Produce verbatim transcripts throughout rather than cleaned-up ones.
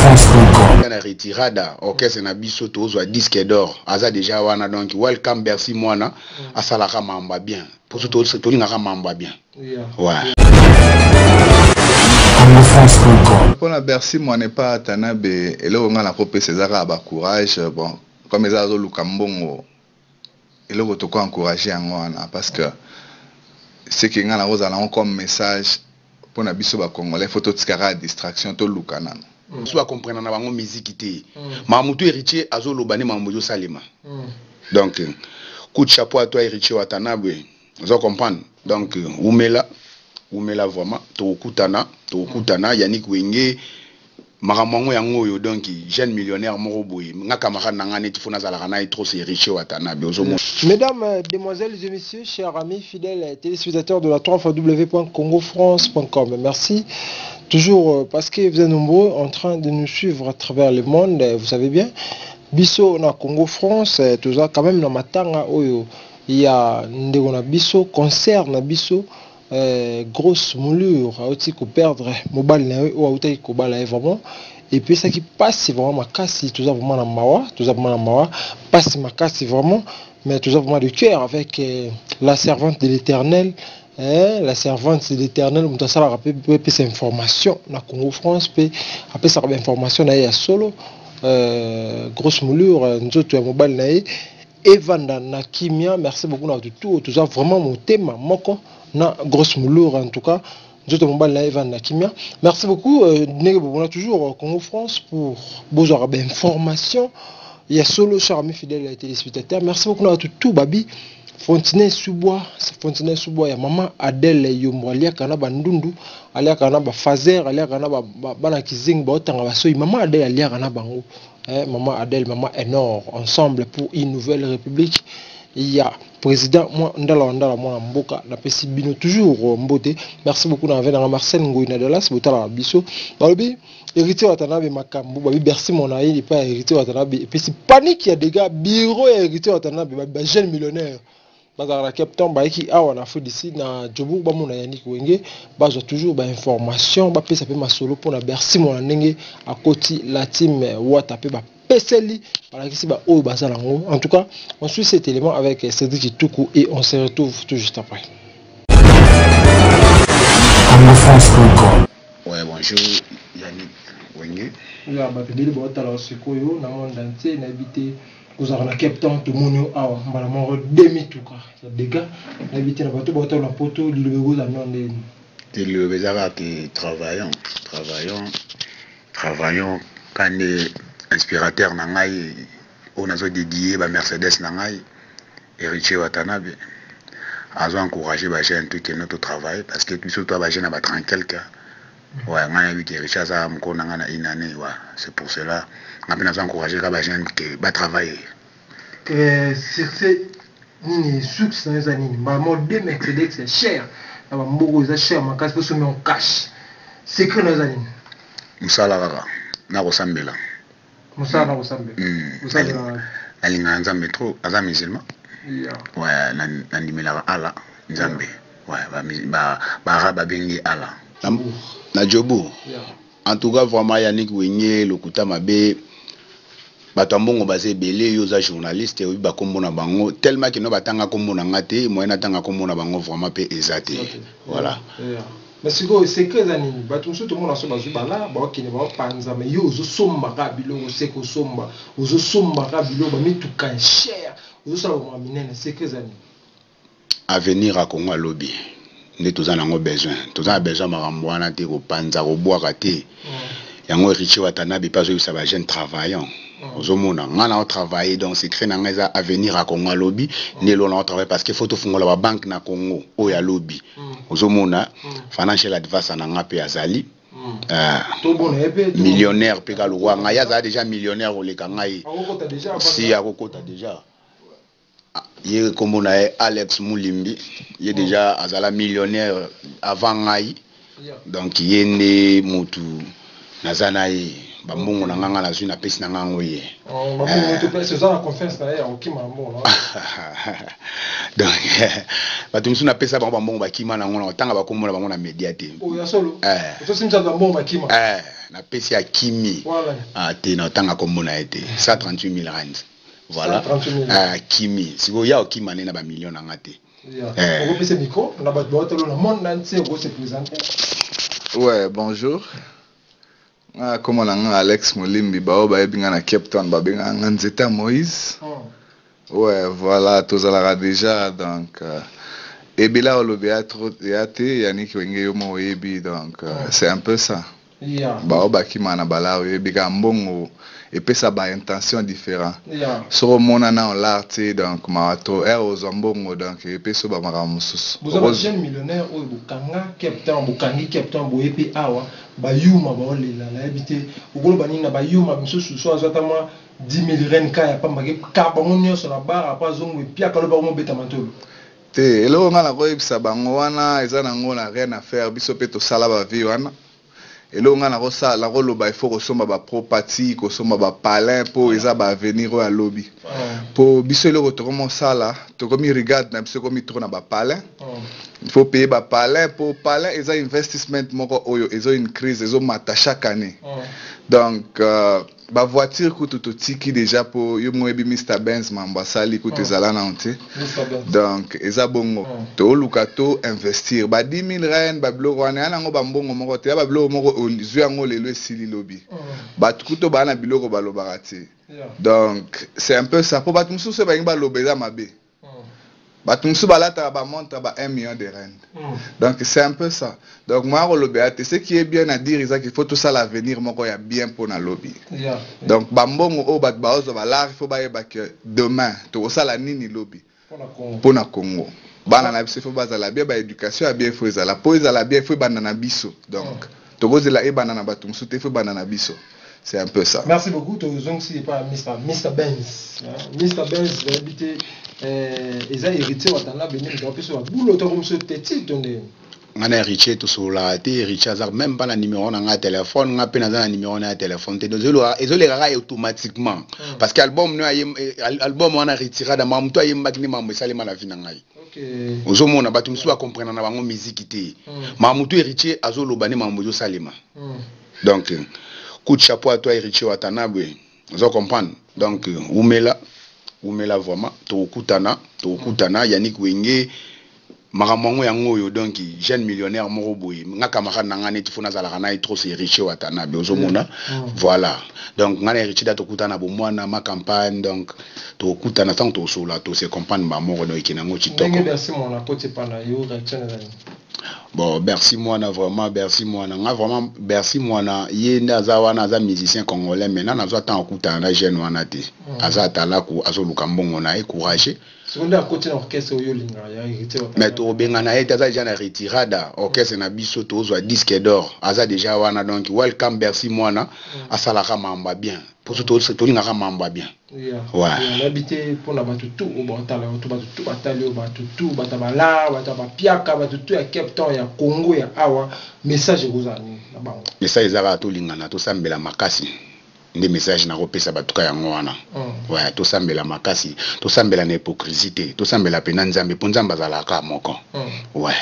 na retirada orchestre na biso tozwa disque d'or aza déjà wana donc welcome merci mwana asalaka mamba bien pour tout tolingaka mamba bien ouais. Pour la Bercy, moi n'est pas Tanabe et là on a la copie César ba courage bon comme les autres Lukambongo et là on te encourager en parce que c'est qu'il y a la rose à comme message pour na biso ba congolais photo tikara distraction to lukana soit comprendre na bango musique té mamutu héritier azolobani mamutu salima donc coup de chapeau à toi héritier Watanabe vous comprendre donc umela umela vraiment to kutana to kutana Yannick Wenge maramango yango yo donc jeune millionnaire moko boye nga camarade nanga neti fona zala kana trop c'est riche Watanabe ozomo. Mesdames, demoiselles et messieurs, chers amis fidèles téléspectateurs de la w w w point congo france point com, merci toujours parce que vous êtes nombreux en train de nous suivre à travers le monde. Vous savez bien biso na Congo France tout ça quand même na matanga oyo il y a ndeko na biso concert na biso Euh, grosse moulure à aussi qu'on perdre mobile ou à outil qu'on balaye vraiment et puis ça qui passe c'est vraiment ma casse tout ça vraiment la mawa tout ça vraiment la mawa passe ma casse vraiment mais tout ça vraiment de cœur avec euh, la servante de l'Éternel hein, la servante de l'Éternel on ça la rappelle peut ces informations na Congo France peut après ça information na ya solo euh, grosse moulure nous autres mobile na Evanda na Kimia merci beaucoup na tout tout ça vraiment mon thème moko na grosse moulure en tout cas je mobile na Evanda Kimia merci beaucoup euh, on a toujours euh, Congo France pour besoin d'informations il y a solo cher ami fidèle téléspectateurs merci beaucoup na tout babi Fontenay Sous-Bois Fontenay Sous-Bois ya maman Adèle Yombo alia kana bandundu alia kana ba fazer alia kana ba bana kizing ba otanga ba soyi maman Adèle alia kana bango eh, maman Adèle maman Enor ensemble pour une nouvelle république. Il y a président moi ndala ndala moi mboka na pesi bino toujours mbote merci beaucoup na venanga Marcel Ngoina de las botala biso balobi héritier Watanabe makambu babi merci mon aïe pas héritier Watanabe et puis c'est panique il y a des gars bureau héritier Watanabe ba jeune millionnaire bazara captain ba ki awa na fo d'ici na jobu ba mon Yannick Wenge bazo toujours ba information ba pesa pe masolo pour na merci mon ndenge à côté la team Watape ba peseli voilà qui c'est ba o bazalango en tout cas on suit cet élément avec Cédric Toukou et on se retrouve tout juste après. Ouais bonjour Yannick Wenge. Oui ba pedeli ba otala sikoyo na monde entier na habité aux arnaques captain tout monde a mbala mo demi tout cas il y a des gars habité na bateau ba otala poto le go za monde et le bezara que travaillons travaillons travaillons quand inspirateur na ngai on a dédié ba Mercedes na ngai héritier Watanabe azo encourager ba jeune tout que notre travail parce que surtout toi ba jeune ba tranquille ka ouais ngana bi que héritier ça mko na ngana une année ouais c'est pour cela ngapena azo encourager ka ba jeune que ba travailler que sur ces ni succès dans les années ba mode Mercedes c'est cher na ba mboko c'est cher ma casse pour se mettre en cash c'est que dans les années musala kaka na ko sambela Moussa na Osambe. Moussa na alinga nzambe trop aza musulman. Ouais na na ndimela ala nzambe. Ouais ba ba ba ba bengi ala. Na jobu. En tout cas vraiment Yannick Wenge lokuta mabe bato mbongo basé belé yo za journaliste et ba kombo na bango tellement que no batanga kombo na ngate moyena tanga kombo na bango vraiment pe ezate. Voilà. Mais c'est quoi c'est que les années bah tout le monde a son bazouba là bah qui ne va pas panza mais yo zo somba kabilo c'est que somba zo somba kabilo bah mais tout quand cher zo ça va miner c'est que les années avenir à Congo lobby ne tous en avons besoin tous en besoin marambo wana te ko panza ko boire te yango Richie Watanabe pas yo ça va jeune travaillant ozomona ngana au travailler donc c'est créer na ngeza avenir à Congo lobby ne lo na travailler parce que faut to fungola ba banque na Congo o ya lobby ozomona financial advice na ngape azali euh millionnaire pe ka lwa nga ya za déjà millionnaire o le kangai si ya kokota déjà ye komona Alex Moulimbi ye déjà azala millionnaire avant ngai donc yende mutu nazana ye bambongo na nganga na zui na pesi na ngango ye oh bambongo to pesi za na confiance na ya okima mbongo donc batu musu na pesa bambongo bakima na ngona otanga bakomona bango na médiaté oh ya solo eh to simza bambongo bakima eh na pesi ya Kimi. Voilà. Ah, te na tanga komona été. cent trente-huit mille rands. Voilà. cent trente-huit mille. Ah, Kimi. Si vous y a au Kimi na ba million na ngate. Eh. On peut se micro, on a battu le monde entier pour se présenter. Ouais, bonjour. Ah, comme on a Alex Molimbi, bah, bah, bien à Cape Town, bah, bien à Nzeta Moïse. Ouais, voilà, tous à la déjà, donc. Euh, et bien là, le béatro, béaté, Yannick Wenge Yomo Ebi, donc, euh, c'est un peu ça. Yeah. Bah, bah, qui m'a bala, et bien, bon, et puis ça, bah, intention différente. Yeah. Sur mon an, on l'a, donc, ma to, er, aux ambons, donc, et puis, ça, bah, ma ramoussous. Vous avez un jeune millionnaire, où Bukanga, Captain, Bukangi, Captain, Boepi, Awa, Bayuma, Baolela, la habité, Ugolo Banina, Bayuma, Monsieur Sousso, Azatama, dix mille renka, ya pas marqué, Carbonio sur la barre, après Zongo, et Pia, Kalobamo, Betamantolo. Et là, on a la robe, ça, bangoana, et ça, on n'a rien à faire, bisopeto, salaba, viwana. Et là, on a la rosa, la rolo, il faut que ce soit pro-parti, que ce soit palin, pour les abats venir à lobby. Pour bisolo, tu commences ça là, tu comme il regarde, tu sais comme il tourne à palin. Il faut payer ba palin, pour palin, ils ont investissement, ils ont une crise, ils ont mata chaque année. Donc, euh, ba voiture coûte tout tiki déjà pour yo mo ebi Mister Benz mambasali coûte ezala na onté. Donc, eza bongo. To lukato investir ba dix mille rand ba bloko wana ana ngo ba mbongo moko te ba bloko moko zwi ngo lelo esili lobi. Ba tukuto ba na biloko ba lobarati. Donc, c'est un peu ça pour ba tumsu se ba ngba lobeza mabe. Ba tumsu ba lata ba monte ba un million de rand. Donc, c'est un peu ça. Donc, moi, ce qui est bien à dire, c'est qu'il faut tout ça l'avenir, moi, il y a bien pour la lobby. Yeah. Donc, bambon au bat baozo balar, il faut que demain, tout ça la nini lobby. Pour la Congo. Banana il faut baser la bien, éducation a bien fait ça. La pose à la bien fait banana biso. Donc, tout gosse la e banana batum souté fait banana biso. C'est un peu ça. Merci beaucoup. Tu as aussi pas Mister Benz. Mister Benz d'habiter ils ont hérité watana bénin ils ont pu sur boulot comme ce petit tonné. On a hérité tout sur la télé, hérité même pas la numéro dans un téléphone, on a peine dans un numéro dans un téléphone. Ils ont les rails automatiquement parce qu'album nous album on a retiré dans mon toi il m'a dit maman ça les mal à finir. OK. Aux hommes on a battu nous à comprendre na bango musique té. Maman tout hérité azolo bani maman jo salima. Donc coup de chapeau à toi hérité Watanabe. Vous comprenez? Donc Oumela Oumela vraiment to kutana to kutana Yannick Wenge maramongo yango yo donc jeune millionnaire moko boye nga camarade na ngane tifuna za la kana trop c'est riche Watanabe ozomona voilà donc ngana riche da to kutana bo mwana ma campagne donc to kutana tant to sola to se comprendre ba moko do ikinango chitoko. Merci mon apote pana yo réaction na bon merci moi na vraiment merci moi na vraiment merci moi na ye ndaza wana za musicien congolais maintenant nazo tant kutana na jeune wana te aza tala ku azoluka mbongo na encourager secondaire à côté l'orchestre yo linga ya hérité mais to benga na eta za jana retirada orchestre na biso to zo disque d'or aza déjà wana donc welcome merci moi na asala ka mamba bien pour tout to linga ka mamba bien ouais on habité pour na batu tout au batala to batu tout batali au batu tout batabala bataba piaka batu tout ya Cape Town ya Congo ya awa message gozani na bango message za to linga na to sambela makasi des messages na kopesa batuka yango wana ouais to sambela makasi to sambela na hypocrisie to sambela pena nzambe po nzamba zalaka moko ouais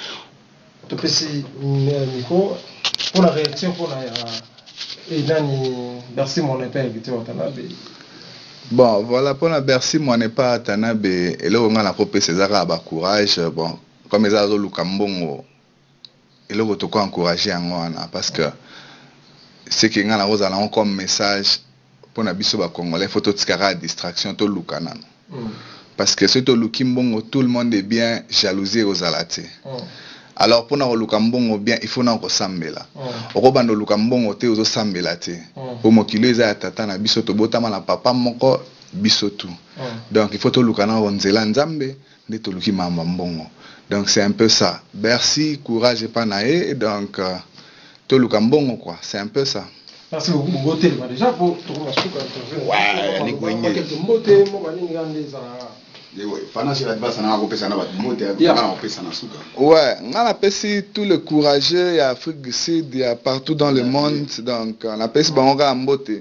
to pesi miko pour la réaction pour la et nani merci mon père qui était Watanabe. Bon voilà pour la merci mon pas Watanabe et là on a la kopesa zaka ba courage bon comme ezazo lukambongo et là to ko encourager yango wana parce que c'est que ngana roza na comme message pour na biso ba congolais photo tikara distraction to lukana parce que ce to lukimbongo tout le monde est bien jalousie aux alate alors pour na lukambongo bien il faut na ko sambela oko bando lukambongo te ozo sambela te pour mokilo eza tata na biso to botama na papa moko biso tout donc il faut to lukana onzela nzambe ne to lukimamba mbongo donc c'est un peu ça merci courage et panae donc euh, tout le cambon quoi, c'est un peu ça. Merci beaucoup Bogoté déjà pour tout le sucre. Ouais, ni kwenge. Quelques mots te mo bani ngande za. Lewe, fana si la base na ko pesa na ba mots te na ko pesa na sucre. Ouais, ngana pesi tout le courageux il y a Afrique du Sud, il y a partout dans le monde donc on a pesi bango mbote.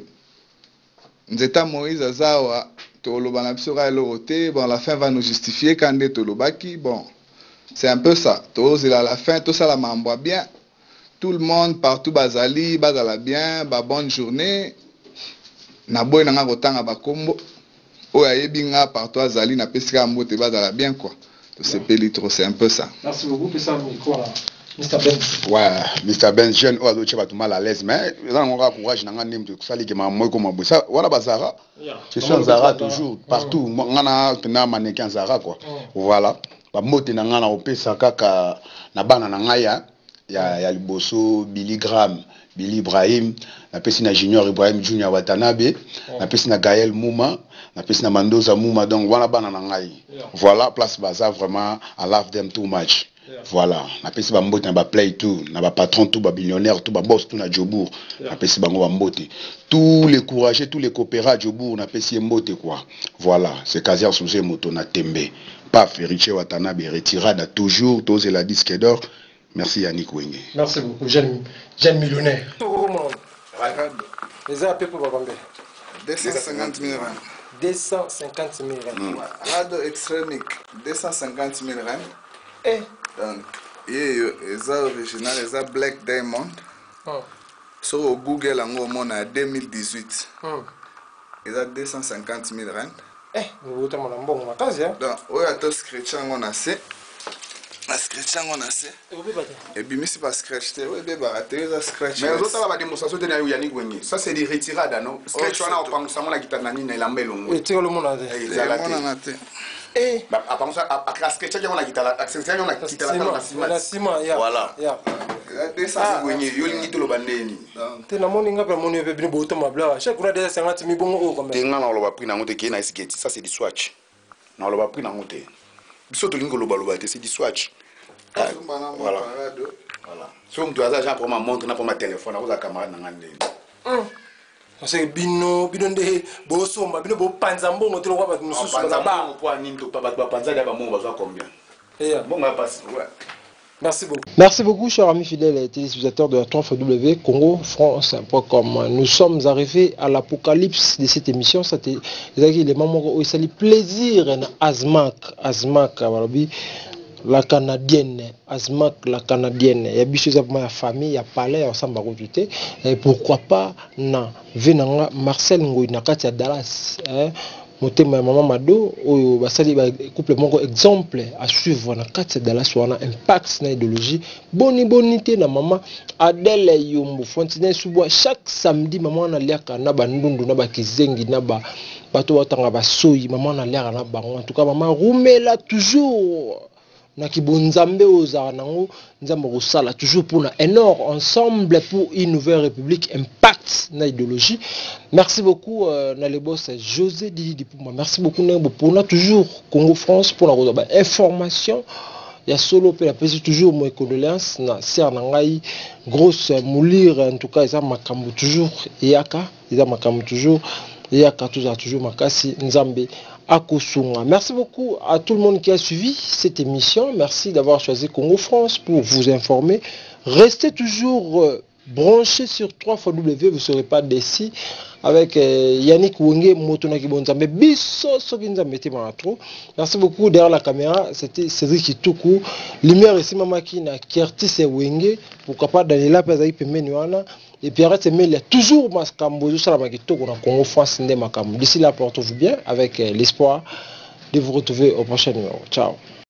Nzeta Moïse azawa to lo bana biso ka lo te, bon la fin va nous justifier quand de to lo baki, bon. C'est un peu ça. Tous il à la fin tout ça la mambo bien. tout le monde partout bazali bazala bien ba bonne journée na boy na nga kotanga ba kombo oya yebinga partout azali na pesika mbote bazala bien quoi to sepeli trop c'est un peu ça. Merci beaucoup pour ça micro là mister Ben. Ouais, mister Ben jeune o azo cheba tout mal à l'aise mais ça on a courage na nga nim to sali ke ma moy ko mabu ça wala bazara. Je suis en Zara toujours partout ngana tena mannequin Zara quoi. Voilà. Ba mote na nga na opesa kaka na bana na nga ya ya ya liboso Billy Graham, Billy Ibrahim, na pesi na Junior Ibrahim Junior Watanabe, na pesi na Gaël Mouma, na pesi na Mandoza Mouma donc voilà bana na ngai. Voilà place baza vraiment I love them too much. Voilà, na pesi ba mbote na ba play tout, na ba patron tout, ba millionnaire tout, ba boss tout na Djobour, na pesi bango ba mbote. Tous les courageux, tous les coopérats Djobour na pesi mbote quoi. Voilà, c'est Kazer Souzé Moto na Tembe. Paf, Riche Watanabe retirada toujours, tous la disque d'or. Merci Yannick Wenge. Merci beaucoup, jeune, jeune millionnaire. Les A P pour Babambe. deux cent cinquante mille rand. deux cent cinquante mille rand. Radio Extremic, deux cent cinquante mille rand. Eh. Donc, les original, les Black Diamond. Sur au Google, on a deux mille dix-huit. Ils ont deux cent cinquante mille rand. Eh, vous avez un bon matas, hein? Donc, on a tout scratch, on a assez. La scratch, on a assez. Et puis, mais c'est pas scratch, c'est un scratch. Mais les autres, on va démonstration de Yannick Wenge. Ça, c'est des retirades, non? Scratch, on a pas pensé à la guitare, Nani, et la melon. Oui, tu as le monde à dire. Eh, bah, à part ça, à la scratch, on a guitare, à la scratch, on a guitare, la ciment, voilà. deux cent cinquante mille, il y a une little bandeni. Tu n'as mon ingap, mon ingap, bien beau, ma blague. Chaque fois, deux cent cinquante mille bon haut comme ça. Tu n'as pas pris dans le qui est nice gate. Ça, c'est du swatch. Non, on l'a pris dans le thé. Surtout, c'est du swatch. Voilà. Voilà. Si on doit avoir pour ma montre, pour ma téléphone, on a camarade dans le parce que bino bino de boso ma bino bo panzambo ngoto lo kwa mususu ba ba kwa nini to ba ba panza ba mo ba combien eh bon ma passe ouais. Merci beaucoup. Merci beaucoup, chers amis fidèles et téléspectateurs de la w w w point congo france point com. Nous sommes arrivés à l'apocalypse de cette émission. C'était les moments où il s'agit plaisir en Azmak, Azmak, la canadienne, Azmak la canadienne. Il y a des choses pour ma famille, il y a palais, ensemble à et pourquoi pas na venanga Marcel Ngoy na kati ya Dallas, hein. Motema maman Mado oyo basali ba couple moko exemple à suivre na kati ya Dallas wana impact na idéologie boni bonité na maman Adèle Yombo Fontenay Subwa chaque samedi maman na liaka na bandundu na ba kizengi na ba bato batanga ba soyi maman na liaka na bango en tout cas maman Rumela toujours na kibonzambe ozara nango nzambo kosala toujours pour na énorme ensemble pour une nouvelle république impact na idéologie. Merci beaucoup euh, na le boss José Didi pour moi. Merci beaucoup pour na toujours Congo France pour la information. Il y a solo pe la pesi toujours mes condoléances na ser na ngai grosse moulir en tout cas ça makambo toujours yaka ça makambo toujours yaka toujours toujours makasi nzambe. Merci beaucoup à tout le monde qui a suivi cette émission. Merci d'avoir choisi Congo France pour vous informer. Restez toujours euh, branchés sur w w w, vous ne serez pas déçus. Avec euh, Yannick Wenge, Motona Kibonzambe, Bisso Sokinzambe Temanatro. Merci beaucoup. Derrière la caméra, c'était Cédric Kitoukou. Lumière ici, Mamaki na Kertis Wenge. Pourquoi pas Daniela Pezaï Pemenuana. Et puis arrête, mais il y a toujours Maskambo, sur la Congo France. D'ici là, portez-vous bien avec euh, l'espoir de vous retrouver au prochain numéro. Ciao.